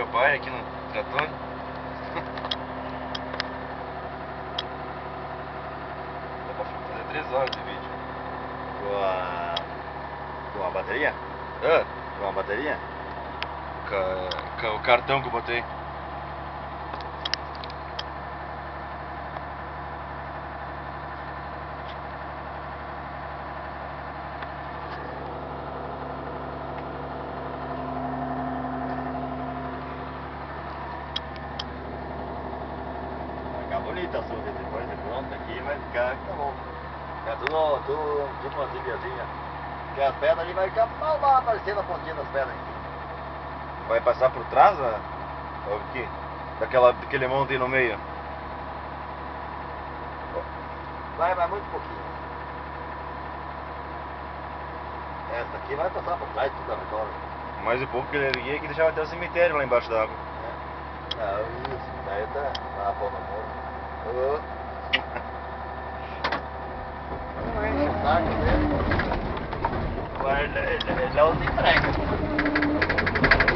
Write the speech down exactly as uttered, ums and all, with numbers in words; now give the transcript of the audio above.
meu pai aqui no trator. Dá pra fazer três horas de vídeo. Com a... com a bateria? Hã? Com a bateria? Com, com o cartão que eu botei. Fica bonita a sua, depois de pronto aqui vai ficar, fica bom. Fica tudo, tudo tipo uma triviazinha. Porque as pedras ali vai ficar mal lá aparecendo a pontinha das pedras aqui. Vai passar por trás, ó? Ou aqui? Daquela, daquele monte aí no meio. Vai, vai muito pouquinho. Essa aqui vai passar por trás tudo ao redor. Mais um pouco que ele erguia que deixava até o cemitério lá embaixo da água. É. Não, isso, daí tá, tá a boca morta. Oh. Não enche o saco dele. Guarda, ele é os entrega.